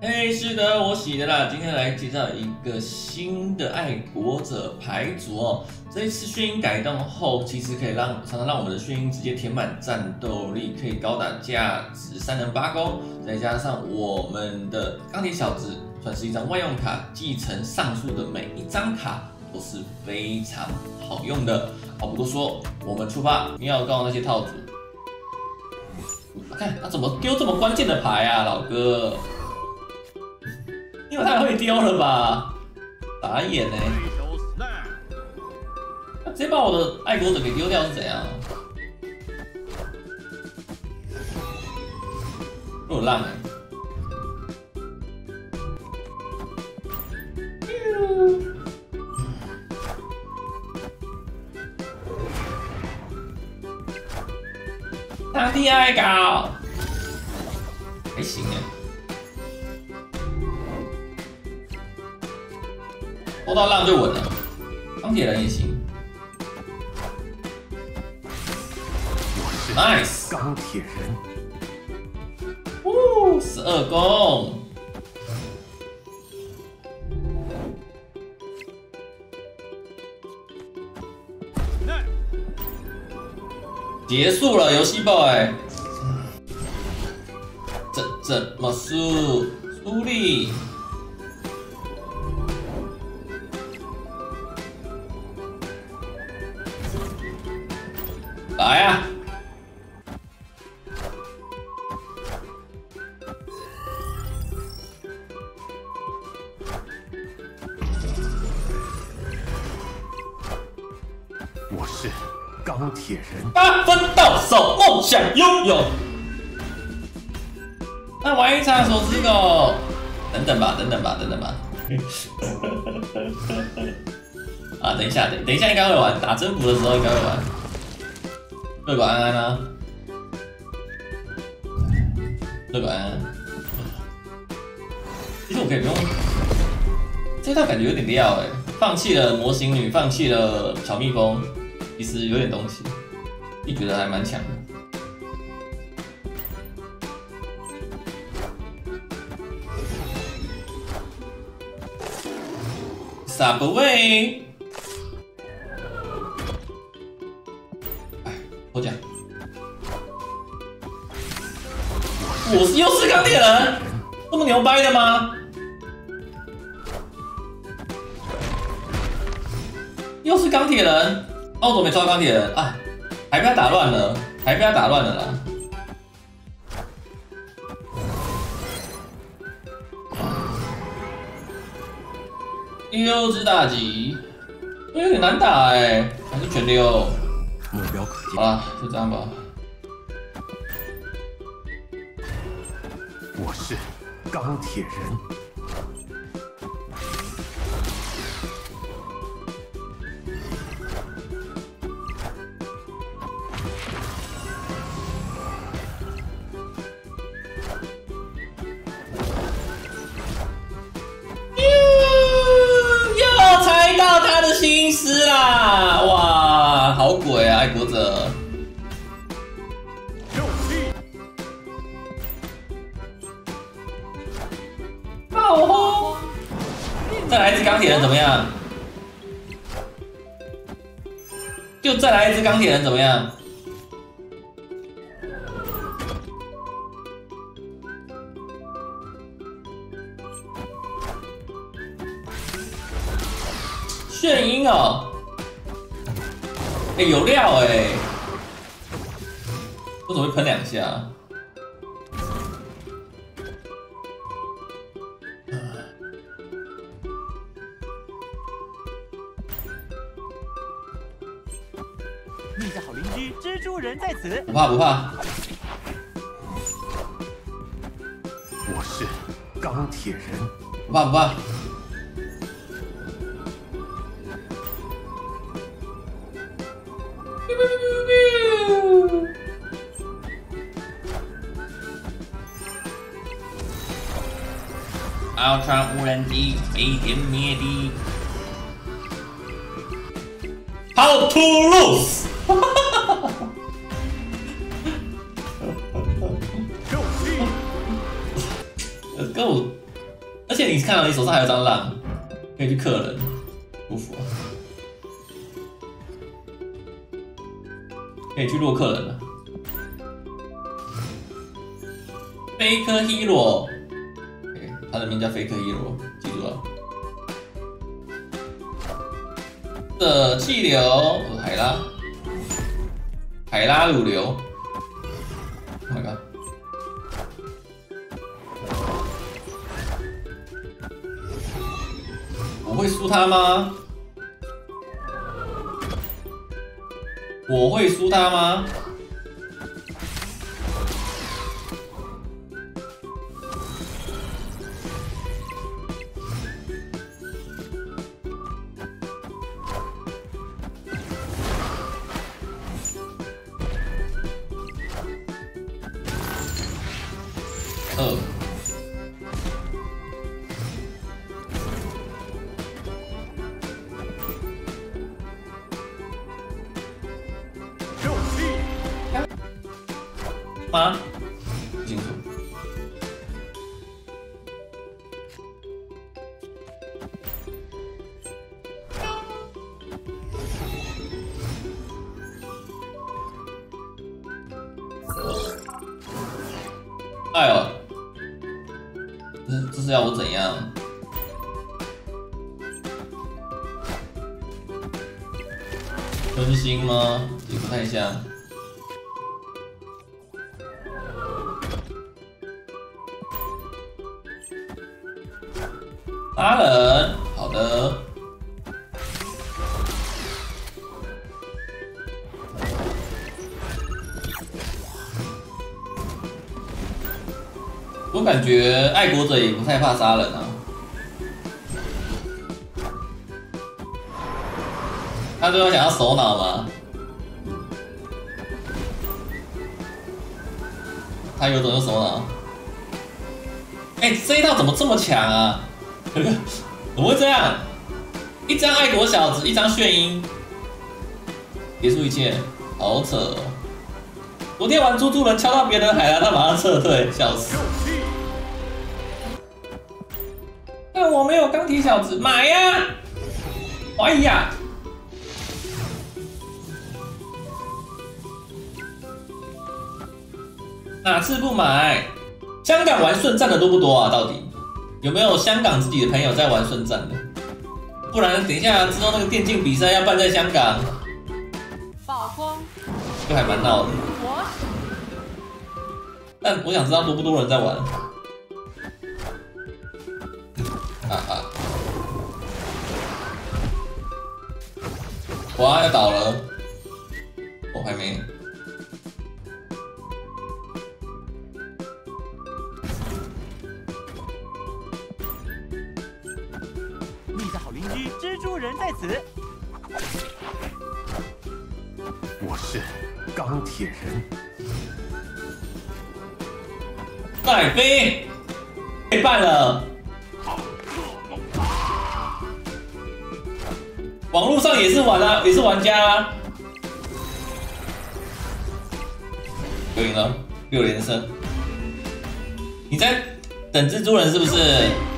嘿，是的，我喜的啦。今天来介绍一个新的爱国者牌组哦。这一次眩晕改动后，其实可以常常让我们的眩晕直接填满战斗力，可以高达价值3人8攻，再加上我们的钢铁小子，算是一张万用卡，继承上述的每一张卡都是非常好用的。话不多说，我们出发！妙高那些套组，看他怎么丢这么关键的牌啊，老哥！因为太会丢了吧，打眼呢、他直接把我的爱国者给丢掉是怎样？有浪当地爱搞，还行哎。抽到浪就稳了，钢铁人也行。Nice， 钢铁人， 哦，12攻，结束了游戏 boy， 怎么输？输力。来啊！ 我是钢铁人。 8分到手，梦想拥有。那玩一场手指狗，等等吧。啊，等一下应该会玩，打征服的时候应该会玩。热狗安安啊，热狗安安。其实我可以不用，这套感觉有点料哎，放弃了模型女，放弃了小蜜蜂，其实有点东西，你觉得还蛮强的。Subway。抽奖，我又是钢铁人，这么牛掰的吗？又是钢铁人，哦，我怎么没抽到钢铁人啊？还被他打乱了啦！溜之大吉，有点难打哎，还是全溜。 目标可见。 好啦，就这样吧。 我是钢铁人。 又猜到他的心思啦！哇，好鬼啊，爱国者！爆轰！再来一只钢铁人怎么样？就再来一只钢铁人怎么样？眩晕哦，有料我怎么会喷2下？ 你的好邻居蜘蛛人在此。 不怕。 我是钢铁人。 不怕。Ultra 无人机飞天灭地 ，How to lose？ Let's go！ 且你看到你手上还有张浪，可以去克人，舒服啊！可以去洛克人了。Faker Hero， 他的名叫 Faker Hero， 记住了。的气流，海拉鲁流 ，Oh my god！ 我会输他吗？我会输他吗？吗？不清楚。哎呦，这是要我怎样？分心吗？也不太像。杀人，好的。我感觉爱国者也不太怕杀人啊。他最后想要手脑吗？他有种用手脑。哎，这一套怎么这么强啊？怎么会这样？一张爱国小子，一张炫音，结束一切，好扯哦！昨天玩猪猪人敲到别人海蓝，他马上撤退，笑死！但我没有钢铁小子，买呀！怀疑呀！哪次不买？香港玩顺战的多不多啊？到底有没有香港自己的朋友在玩顺战的？不然等一下之后那个电竞比赛要办在香港， 暴风就还蛮闹的。但我想知道多不多人在玩。哇，要倒了！我还没。 你的好邻居蜘蛛人在此。 我是钢铁人。 戴飞被办了。网络上也是玩家啊。又赢了，6连胜。你在等蜘蛛人是不是？